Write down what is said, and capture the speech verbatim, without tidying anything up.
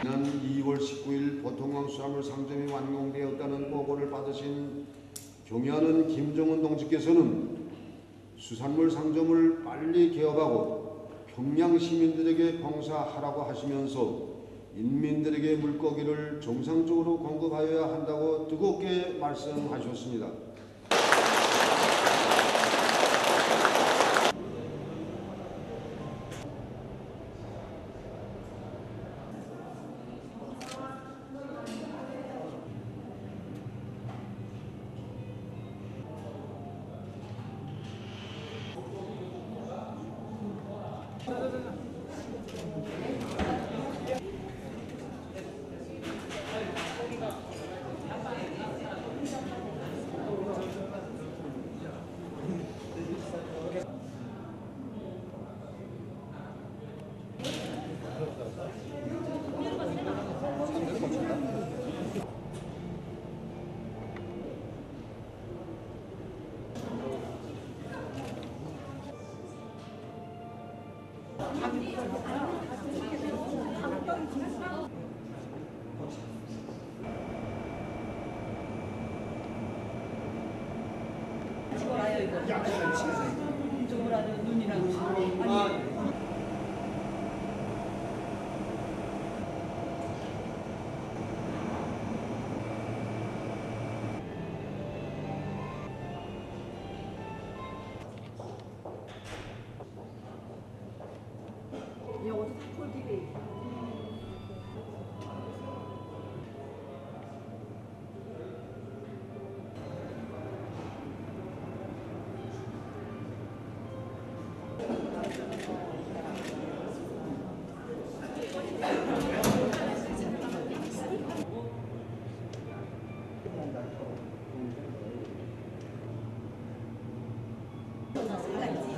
지난 이월 십구일 보통강 수산물 상점이 완공되었다는 보고를 받으신 경의하는 김정은 동지께서는 수산물 상점을 빨리 개업하고 평양 시민들에게 봉사하라고 하시면서 인민들에게 물고기를 정상적으로 공급하여야 한다고 뜨겁게 말씀하셨습니다. 이쪽으로 하는 눈이랑 아니 이것도 폴티비 살아있지.